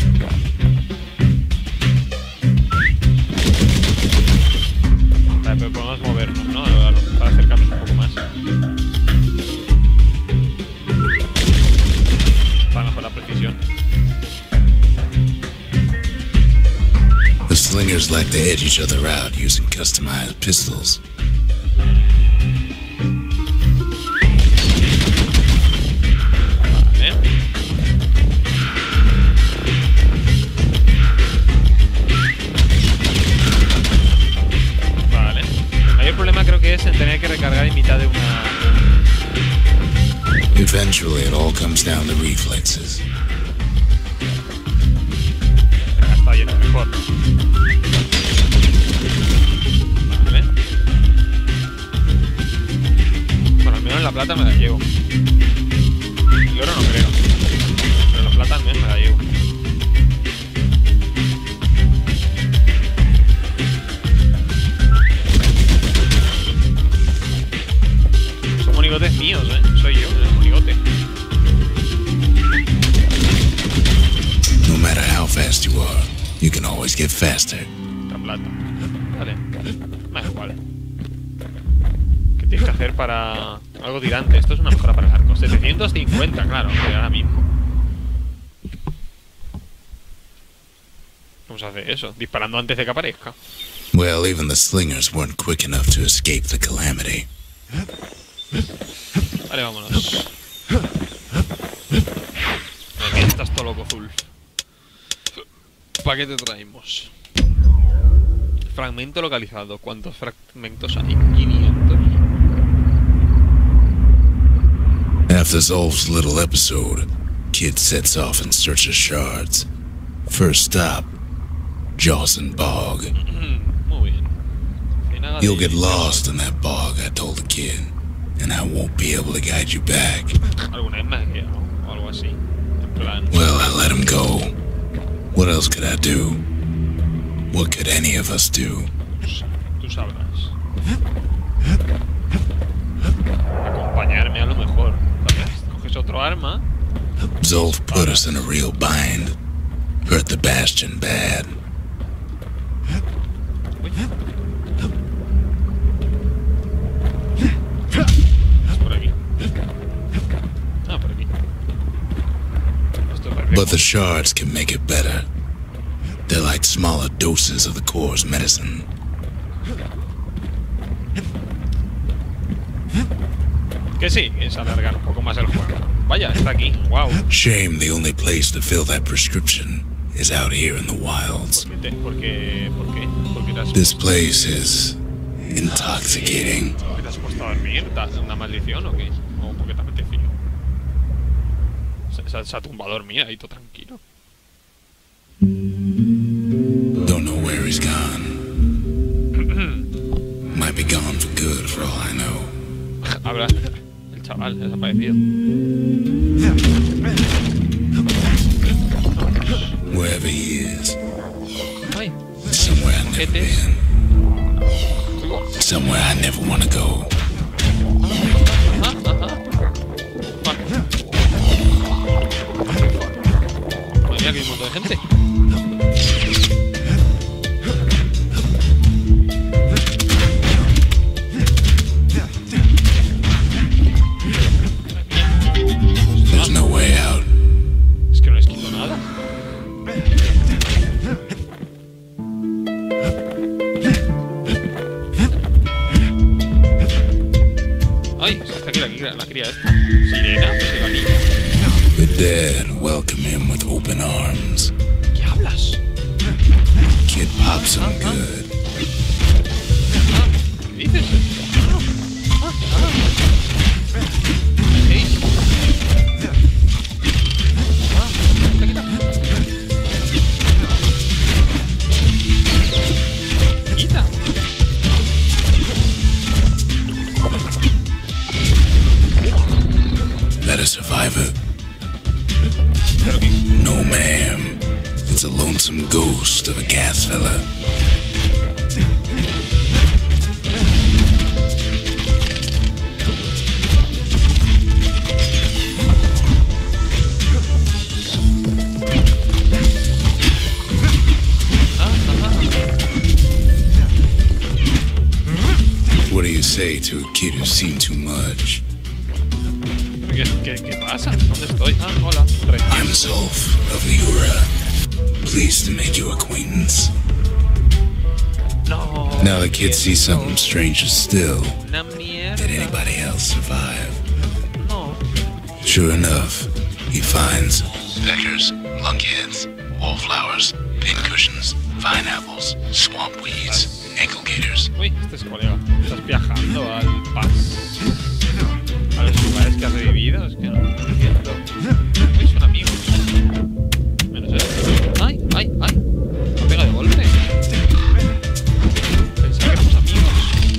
[SPEAKER 1] Vale, pero podemos movernos, ¿no? Para acercarnos un poco más. Para mejorar la precisión.
[SPEAKER 2] The slingers like to edge each other out using customized pistols.
[SPEAKER 1] Vale. Vale. El mayor problema creo que es en tener que recargar en mitad de una...
[SPEAKER 2] Eventually, it all comes down to reflexes.
[SPEAKER 1] Está lleno mejor. Vale. Bueno, al menos la plata me la llevo. El oro no creo. Pero la plata al menos me la llevo. Son monigotes míos, eh. Soy yo, el monigote.
[SPEAKER 2] No matter how fast you are, you can always get faster.
[SPEAKER 1] La plata. Vale. Me da igual. ¿Qué tienes que hacer para algo tirante? Esto es una mejora para el arco. setecientos cincuenta, claro, que ahora mismo. Vamos a hacer eso, disparando antes de que aparezca.
[SPEAKER 2] Well, even the slingers weren't quick enough to escape the calamity.
[SPEAKER 1] Vale, vámonos. Aquí estás todo loco, Zul. ¿Para qué te traemos? Fragmento localizado. ¿Cuántos fragmentos hay? quinientos.
[SPEAKER 2] After Zolf's little episode, Kid sets off in search of shards. First stop, Jawson Bog.
[SPEAKER 1] Muy bien.
[SPEAKER 2] You'll get lost in that bog, I told the kid, and I won't be able to guide you back.
[SPEAKER 1] Alguna vez me ha quedado, o algo así. En plan...
[SPEAKER 2] Well, I let him go. What else could I do? What could any of us do?
[SPEAKER 1] Tú sabrás. Acompañarme a lo mejor. Coges otro arma.
[SPEAKER 2] Zolf put us in a real bind. Hurt the Bastion bad.
[SPEAKER 1] Uy. Es por aquí. Ah, por aquí. Esto parece...
[SPEAKER 2] But the shards can make it better. They're like smaller doses of the core's medicine.
[SPEAKER 1] Que sí, es alargar un poco más el juego. Vaya, está aquí. Wow.
[SPEAKER 2] Shame the only place to fill that prescription is out here in the wilds.
[SPEAKER 1] ¿Por qué? ¿Por qué? ¿Por qué? ¿Por qué las...
[SPEAKER 2] This place is intoxicating.
[SPEAKER 1] ¿Qué te has puesto a dormir? ¿Una maldición o qué? ¿O porque te apetecía? Se, se, se ha tumbado a dormir ahí todo tranquilo.
[SPEAKER 2] Don't know where he's gone. Might be gone for good for all I know.
[SPEAKER 1] Habla el chaval, desaparecido.
[SPEAKER 2] Wherever he is.
[SPEAKER 1] Ay,
[SPEAKER 2] Somewhere I've never
[SPEAKER 1] Ojetes.
[SPEAKER 2] been. Somewhere I never want to go.
[SPEAKER 1] Ajá, ajá. Vale. Madre mía, que hay un montón de gente.
[SPEAKER 2] There's no way out.
[SPEAKER 1] Es que no les quito nada. Ay, está aquí la, la, la cría esta. Sirena, pues que la niña.
[SPEAKER 2] The dead welcome him with open arms.
[SPEAKER 1] ¿Qué hablas?
[SPEAKER 2] Kid pops him good.
[SPEAKER 1] ¿Qué dices? Ah, ah, ah. ¿Qué dices? Ah, quita, quita. Quita.
[SPEAKER 2] That a survivor?
[SPEAKER 1] Pero que...
[SPEAKER 2] No, ma'am. It's a lonesome ghost of a gas fella. What do you say to a kid who's seen too much?
[SPEAKER 1] ¿Qué, qué, ¿Qué pasa? ¿Dónde estoy? Ah, hola. Recién.
[SPEAKER 2] I'm Zolf of Ura. Pleased to make your acquaintance.
[SPEAKER 1] No.
[SPEAKER 2] Now the kid sees something stranger still.
[SPEAKER 1] Una mierda.
[SPEAKER 2] Did anybody else survive?
[SPEAKER 1] No.
[SPEAKER 2] Sure enough, he finds peckers, lunkheads, wallflowers, pincushions, vine apples, swamp weeds, ankle gators.
[SPEAKER 1] Uy, este es colega. Estás viajando al pas. A los lugares que has revivido. Es que no entiendo. Uy, son amigos. Menos él. Ay, ay, ay. Me pega de golpe. Pensaba que éramos amigos.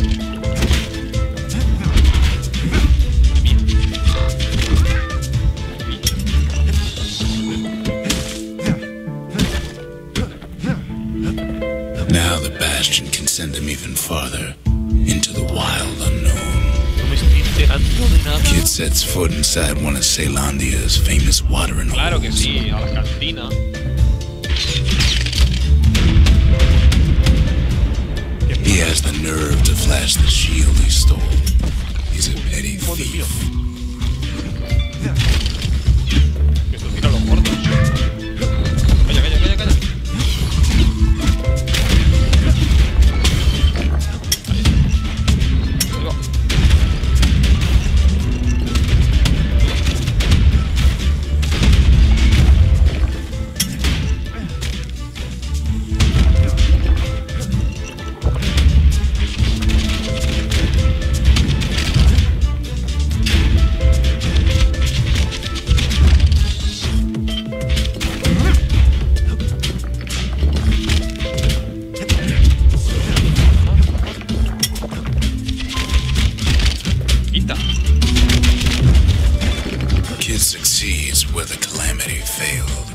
[SPEAKER 2] Now the Bastion can send him even farther into the wild unknown.
[SPEAKER 1] No me estoy enterando de nada.
[SPEAKER 2] Kid sets foot inside one of Ceylondia's famous watering
[SPEAKER 1] Claro que
[SPEAKER 2] holes.
[SPEAKER 1] sí, a la cantina.
[SPEAKER 2] He has the nerve to flash the shield he stole. He's a petty
[SPEAKER 1] Joder, tío.
[SPEAKER 2] thief.
[SPEAKER 1] Que esto tira los gordos. Calla, calla, calla, calla. Ahí. Ahí va. Quita.
[SPEAKER 2] Kid succeeds where the calamity failed.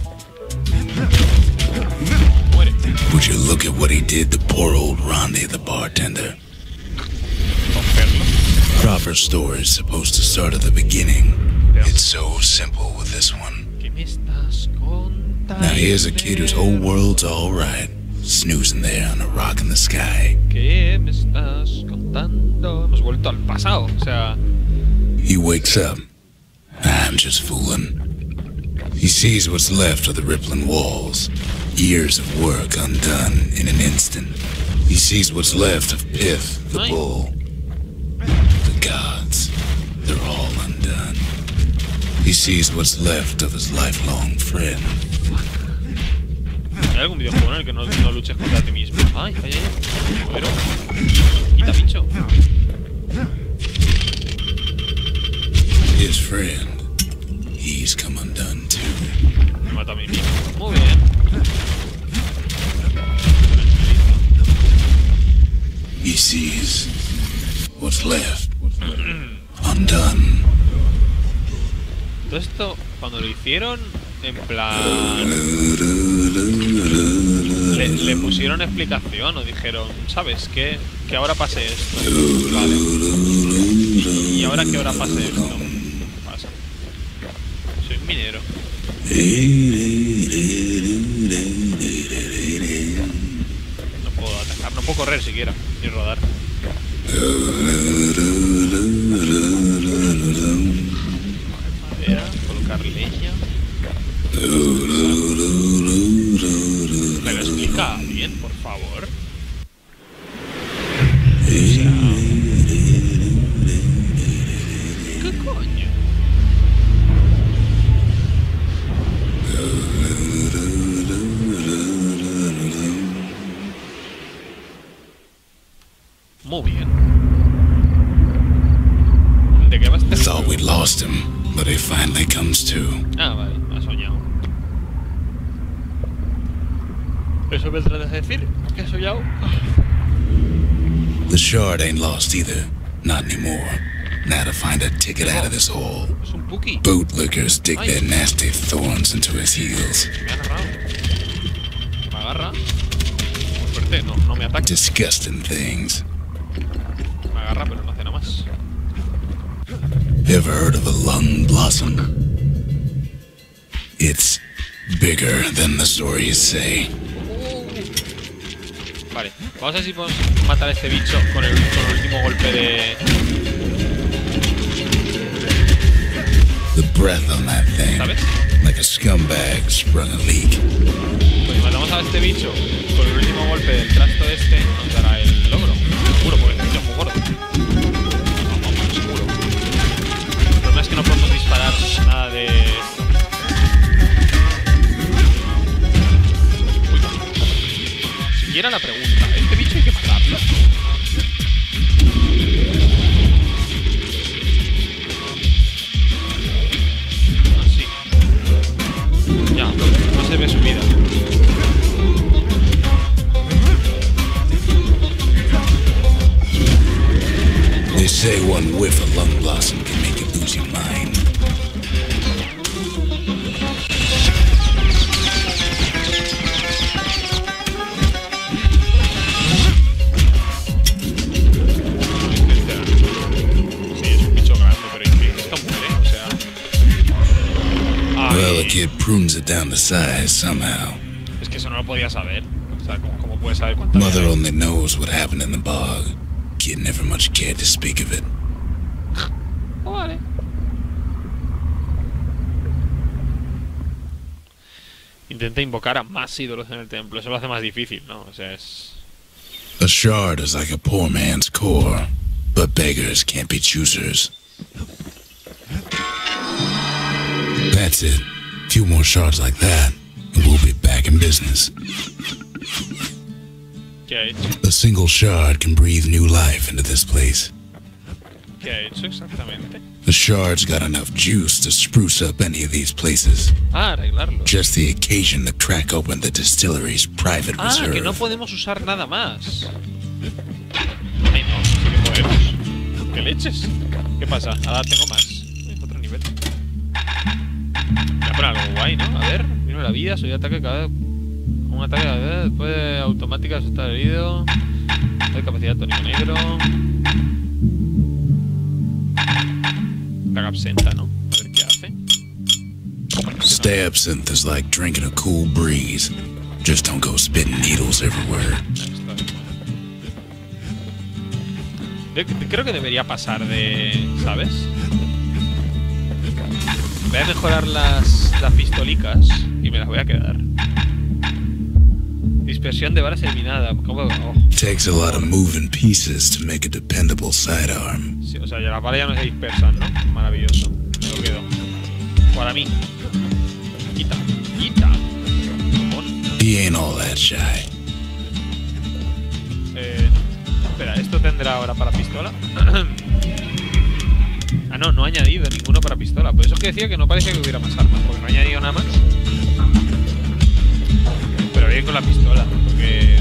[SPEAKER 1] Muere.
[SPEAKER 2] Would you look at what he did to poor old Rondi, the bartender?
[SPEAKER 1] Romperlo.
[SPEAKER 2] Proper story is supposed to start at the beginning.
[SPEAKER 1] Yeah.
[SPEAKER 2] It's so simple with this one.
[SPEAKER 1] ¿Qué me estás contando?
[SPEAKER 2] Now here's a kid whose whole world's alright, snoozing there on a rock in the sky.
[SPEAKER 1] ¿Qué me estás contando? Hemos vuelto al pasado, o sea...
[SPEAKER 2] He wakes up. I'm just fooling. He sees what's left of the rippling walls. Years of work undone in an instant. He sees what's left of Pith, the
[SPEAKER 1] Nice.
[SPEAKER 2] bull. The gods, they're all undone. He sees what's left of his lifelong friend.
[SPEAKER 1] ¿Hay algún videojuego en el que no, no luches contra ti mismo? Ay, ay, ay. Pero... quita, bicho.
[SPEAKER 2] His friend, he's come undone too.
[SPEAKER 1] Me mata a mí mismo. Muy bien.
[SPEAKER 2] He sees what's left undone.
[SPEAKER 1] Todo esto, cuando lo hicieron, en plan... Le, le pusieron explicación o dijeron, ¿sabes qué? Que ahora pase esto. Vale. ¿Y ahora que ahora pase esto? ¿Qué pasa? Soy minero. No puedo atacar, no puedo correr siquiera, ni rodar. Madera, colocar leña. ¿Me lo explica bien, por favor? O sea, ¿qué coño? Muy bien. ¿De qué vas a estar?
[SPEAKER 2] Thought we'd lost him, but he finally comes to.
[SPEAKER 1] Ah, vale, me ha soñado. ¿Eso me tratas de decir? ¿Que he soñado?
[SPEAKER 2] The shard ain't lost either. Not anymore. Now to find a ticket out of this hole.
[SPEAKER 1] Es un Puki.
[SPEAKER 2] Bootlickers dig
[SPEAKER 1] Ay.
[SPEAKER 2] their nasty thorns into his heels.
[SPEAKER 1] Me ha agarrado. Me agarra. Por suerte, no, no me ataca.
[SPEAKER 2] Disgusting things.
[SPEAKER 1] Me agarra, pero no hace nada más.
[SPEAKER 2] Ever heard of a lung blossom? It's bigger than the stories say.
[SPEAKER 1] Vale, vamos a ver si podemos matar a este bicho con el, con el último golpe de...
[SPEAKER 2] The breath on that thing,
[SPEAKER 1] ¿Sabes?
[SPEAKER 2] like a scumbag sprung a leak.
[SPEAKER 1] Pues si matamos a este bicho con el último golpe del trasto este, nos dará el logro. Seguro, porque este bicho es muy gordo. No, no, no, seguro. El problema es que no podemos disparar nada de... Uy, siquiera la pregunta, ¿este bicho hay que matarlo? Así. Ya, no se ve su vida.
[SPEAKER 2] They say one whiff of lung blossom can make you lose your mind.
[SPEAKER 1] Sí, es un bicho grande, pero es que esto muere, o sea...
[SPEAKER 2] Well, the
[SPEAKER 1] Ay,
[SPEAKER 2] kid prunes it down to size somehow.
[SPEAKER 1] es que eso no lo podía saber. O sea, ¿cómo, cómo puede saber cuánto
[SPEAKER 2] Mother
[SPEAKER 1] había?
[SPEAKER 2] only knows what happened in the bog. Kid never much cared to speak of it.
[SPEAKER 1] Oh, vale. Intenta invocar a más ídolos en el templo. Eso lo hace más difícil, ¿no? O sea, es...
[SPEAKER 2] A shard is like a poor man's core, but beggars can't be choosers. That's it. Few more shards like that, and we'll be back in business.
[SPEAKER 1] ¿Qué ha hecho?
[SPEAKER 2] A single shard can breathe new life into this place.
[SPEAKER 1] ¿Qué ha hecho exactamente?
[SPEAKER 2] The shard's got enough juice to spruce up any of these places.
[SPEAKER 1] Ah, arreglarlo.
[SPEAKER 2] Just the occasion to crack open the distillery's private
[SPEAKER 1] Ah, que no
[SPEAKER 2] reserve.
[SPEAKER 1] podemos usar nada más. Ay, no, sí que podemos. ¿Qué leches? ¿Qué pasa? Ahora tengo más. Uy, otro nivel. Voy a poner algo guay, ¿no? A ver, vino la vida, soy ataque cada... Un ataque cada vez, después de automática asustar herido. Hay capacidad tónico negro. Ataque absenta, ¿no? A ver qué hace.
[SPEAKER 2] Stay absinthe is like drinking a cool breeze. Just don't go spitting needles everywhere.
[SPEAKER 1] De- de- Creo que debería pasar de... ¿Sabes? Voy a mejorar las, las pistolicas y me las voy a quedar. Dispersión de balas eliminada. ¿Cómo? Oh.
[SPEAKER 2] Takes a lot of moving pieces to make a dependable sidearm.
[SPEAKER 1] Sí, o sea, ya las balas ya no se dispersan, ¿no? Maravilloso. Me lo quedo. Para mí. Quita, quita. Pon.
[SPEAKER 2] He ain't all that shy.
[SPEAKER 1] Eh, espera, ¿esto tendrá ahora para pistola? Ah, no, no ha añadido ninguno para pistola. Por eso es que decía que no parecía que hubiera más armas, porque no ha añadido nada más. Pero bien con la pistola, porque...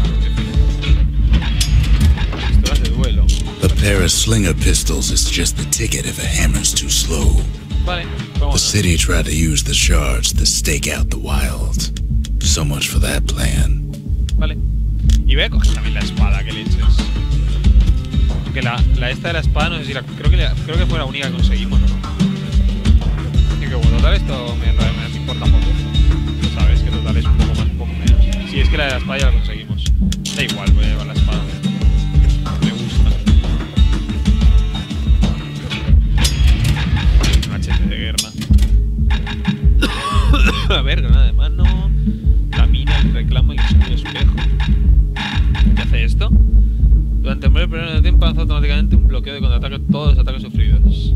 [SPEAKER 1] Pistolas de duelo.
[SPEAKER 2] A pair of slinger pistols is just the ticket if a hammer's too slow.
[SPEAKER 1] Vale,
[SPEAKER 2] The
[SPEAKER 1] vamos.
[SPEAKER 2] city tried to use the shards to stake out the wilds. So much for that plan.
[SPEAKER 1] Vale. Y voy a coger también la espada, que leches. Aunque la, la esta de la espada, no sé si la... Creo que, la, creo que fue la única que conseguimos, ¿no? Y que bueno, total esto me, me, me importa poco. Sabes que total es un poco más, un poco menos. Si es que la de la espada ya la conseguimos. Da igual, voy a llevar la espada. Me gusta. Machete de guerra. A ver, granada de mano. La mina, el reclamo y el escudo espejo. ¿Qué hace esto? Durante el primer periodo de tiempo lanza automáticamente un bloqueo de contraataque a todos los ataques sufridos.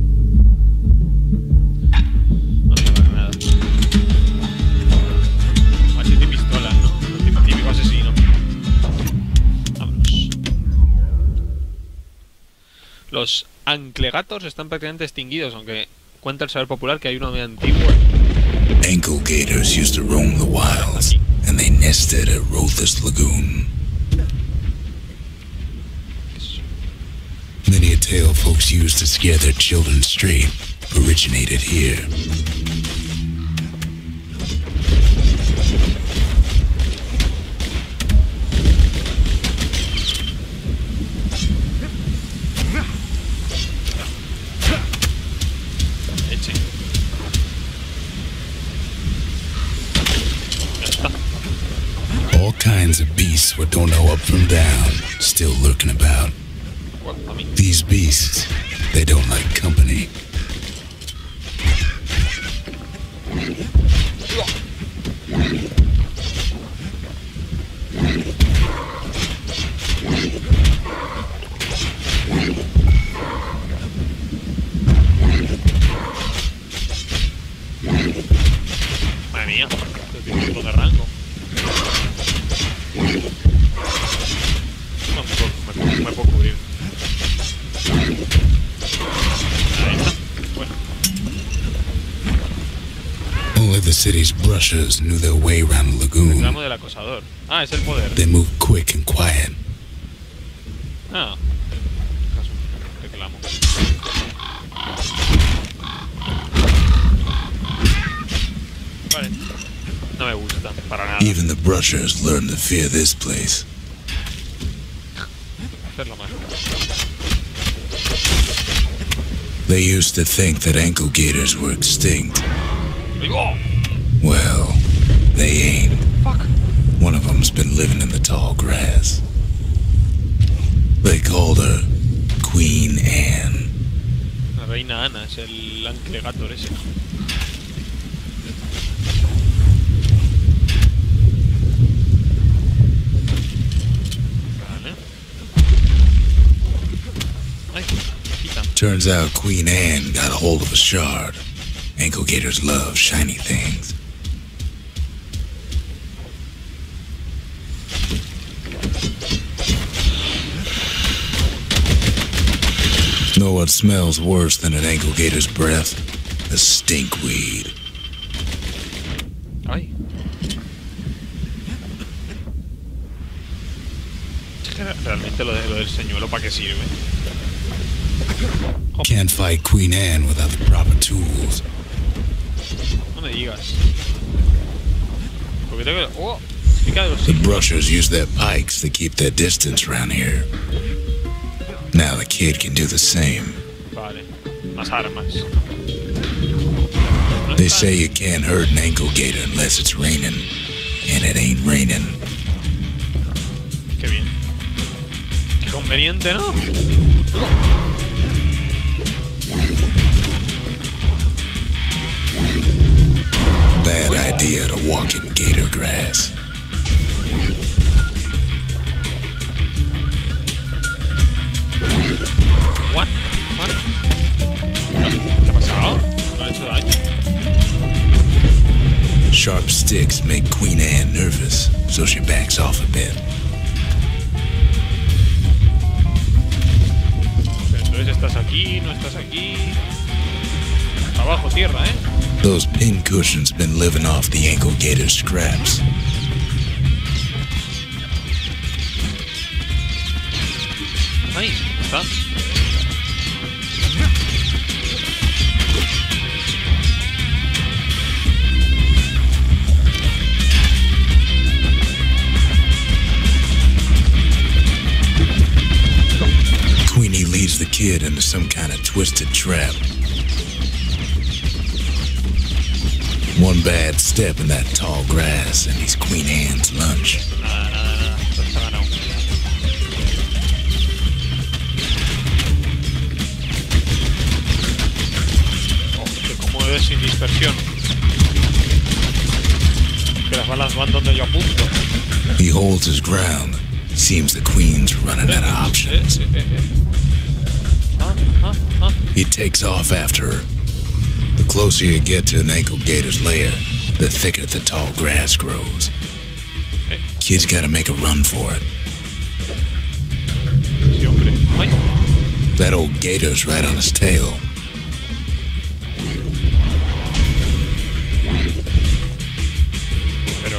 [SPEAKER 1] No se va nada. Machete y pistola, ¿no? Tipo típico asesino. Vámonos. Los anclegatos están prácticamente extinguidos, aunque cuenta el saber popular que hay uno muy antiguo.
[SPEAKER 2] Ankle gators used to roam the wilds, and they nested at Rothus Lagoon. Many a tale folks used to scare their children straight originated here.
[SPEAKER 1] Eche. Ya está.
[SPEAKER 2] All kinds of beasts what don't know up from down, still lurking about.
[SPEAKER 1] Bueno, a mí.
[SPEAKER 2] These beasts, they don't like company.
[SPEAKER 1] Madre mía, esto tiene un montón de rango. No, me puedo, me, me puedo cubrir. Ahí está. Bueno,
[SPEAKER 2] Only the city's brushers knew their way around the lagoon.
[SPEAKER 1] reclamo del acosador. Ah, es el poder.
[SPEAKER 2] They moved quick and quiet.
[SPEAKER 1] Ah, reclamo. Vale. No me gusta, para nada.
[SPEAKER 2] Even the brushers learned to fear this place.
[SPEAKER 1] Hacerlo más.
[SPEAKER 2] They used to think that ankle gators were extinct.
[SPEAKER 1] ¡Oh!
[SPEAKER 2] Well, they ain't.
[SPEAKER 1] Fuck.
[SPEAKER 2] One of them's been living in the tall grass. They called her Queen Anne.
[SPEAKER 1] La reina Ana es el anclegator ese. Vale. Ay, quita.
[SPEAKER 2] Turns out Queen Anne got a hold of a shard. Ankle gators love shiny things. Know what smells worse than an ankle gator's breath? A stinkweed.
[SPEAKER 1] Ay. Es que realmente lo, de, lo del señuelo, ¿para qué sirve?
[SPEAKER 2] Can't fight Queen Anne without the proper tools.
[SPEAKER 1] No me digas. Porque tengo que... ¡Oh! Pica de los
[SPEAKER 2] The
[SPEAKER 1] siglos.
[SPEAKER 2] brushers use their pikes to keep their distance around here. Now the kid can do the same.
[SPEAKER 1] Vale. Más armas. No
[SPEAKER 2] They
[SPEAKER 1] está-
[SPEAKER 2] say you can't hurt an ankle gator unless it's raining. And it ain't raining.
[SPEAKER 1] Qué bien. Qué conveniente, ¿no?
[SPEAKER 2] Bad idea to walk in gator grass.
[SPEAKER 1] What? What? ¿Qué ha pasado? No le he hecho daño.
[SPEAKER 2] Sharp sticks make Queen Anne nervous, so she backs off a bit.
[SPEAKER 1] Entonces estás aquí, no estás aquí. Abajo tierra, ¿eh?
[SPEAKER 2] Those pin cushions been living off the ankle gator's scraps.
[SPEAKER 1] Ahí está.
[SPEAKER 2] Queenie leads the kid into some kind of twisted trap. One bad step in that tall grass and he's Queen Anne's lunch.
[SPEAKER 1] Nada, nada, nada. Esto está ganado. Oh, como es sin dispersión. Que las balas van donde yo apunto.
[SPEAKER 2] He holds his ground. Seems the Queen's running out of options.
[SPEAKER 1] Eh, eh, eh, eh. Ah, ah, ah.
[SPEAKER 2] He takes off after her. The closer you get to an ankle gator's lair, the thicker the tall grass grows.
[SPEAKER 1] Eh.
[SPEAKER 2] Kid's gotta make a run for it.
[SPEAKER 1] Sí, hombre. Ay.
[SPEAKER 2] That old gator's right on his tail.
[SPEAKER 1] Pero...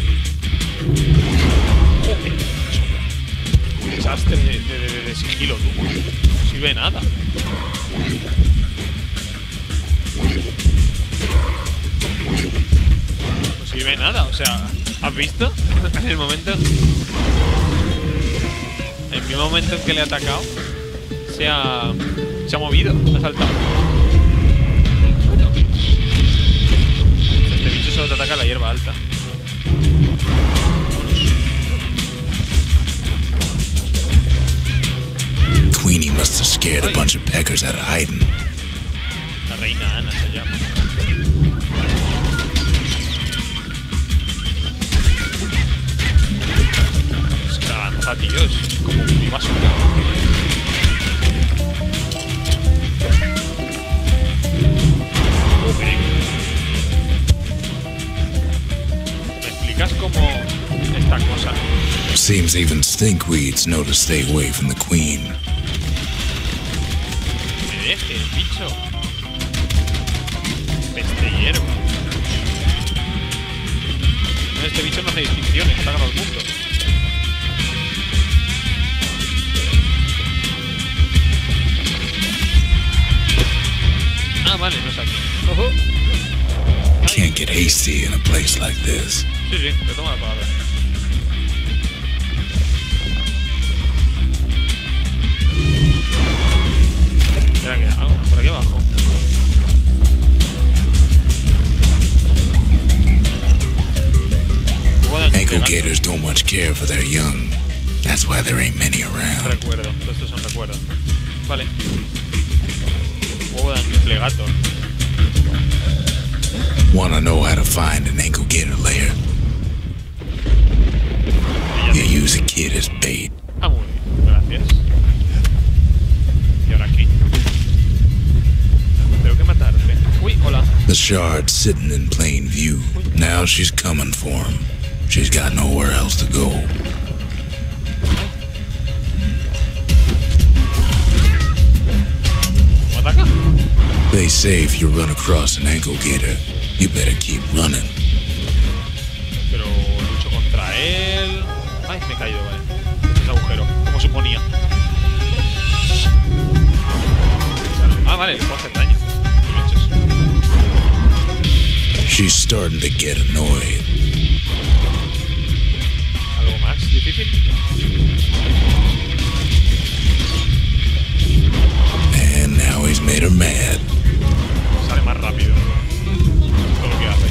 [SPEAKER 1] Joder. Un desastre de, de, de, de sigilo, tú. No sirve de nada. No sirve de nada, o sea, ¿has visto? En el momento... En el momento en que le he atacado, se ha... Se ha movido, ha saltado. Este bicho solo te ataca la hierba alta.
[SPEAKER 2] Queenie must have scared a bunch of peckers out of hiding.
[SPEAKER 1] La reina Ana se llama. Es que avanza, tío, es como un basura. ¿Me explicas cómo esta cosa?
[SPEAKER 2] Seems even stinkweeds know to stay away from the Queen.
[SPEAKER 1] Me deje el bicho. Peste hierba. Este bicho no hace distinciones, ataca a todo el mundo. Ah, vale, no es aquí. Ojo.
[SPEAKER 2] Can't get hasty in a place like this.
[SPEAKER 1] Sí, sí, te tomo la palabra. Espera, que algo por aquí abajo.
[SPEAKER 2] Ankle gators don't much care for their young. That's why there ain't many around.
[SPEAKER 1] Recuerdo, todo esto son recuerdos. Vale. Huevo de Anklegator.
[SPEAKER 2] Wanna know how to find an ankle gator lair? You use a kid as bait.
[SPEAKER 1] Ah, muy bien, gracias. Y ahora aquí. Tengo que matarte. Uy, hola.
[SPEAKER 2] The shard's sitting in plain view. Now she's coming for him. She's got nowhere else to go.
[SPEAKER 1] ¿Me ataca?
[SPEAKER 2] They say if you run across an ankle gator, you better keep running.
[SPEAKER 1] Pero lucho contra él. Ay, me he caído, vale. Este es agujero, como suponía. Ah, vale, le puedo hacer daño. Los bichos.
[SPEAKER 2] She's starting to get annoyed.
[SPEAKER 1] ¿Algo más difícil?
[SPEAKER 2] And now he's made her mad.
[SPEAKER 1] Sale más rápido. Todo lo que hace.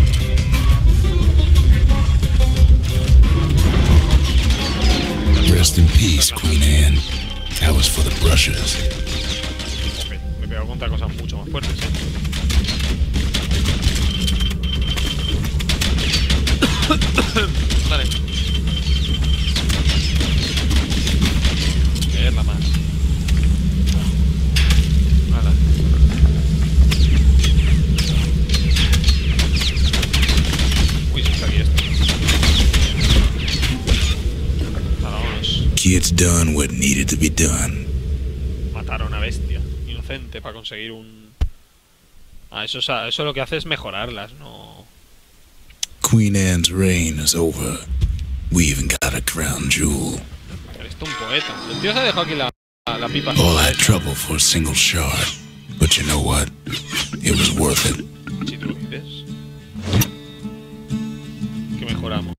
[SPEAKER 2] Rest in peace, Queen Anne. That was for the brushes.
[SPEAKER 1] Okay, me he pegado contra cosas mucho más fuertes, ¿eh? Vale. Leerla más. Hala.
[SPEAKER 2] kids done what needed to be done.
[SPEAKER 1] Matar a una bestia inocente para conseguir un... Ah, eso, eso lo que hace es mejorarlas, no...
[SPEAKER 2] Queen Anne's reign is over. We even got a crown jewel.
[SPEAKER 1] Eres tú un poeta. El tío se ha dejado aquí la, la, la pipa.
[SPEAKER 2] All that trouble for a single shard. But you know what? It was worth it.
[SPEAKER 1] Si tú lo dices. Que mejoramos.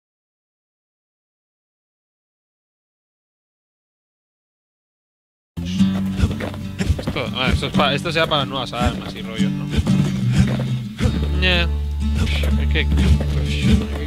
[SPEAKER 1] Esto, ah, esto, es para, esto sea para nuevas armas y rollos, ¿no? Yeah. ¿Qué, qué, qué,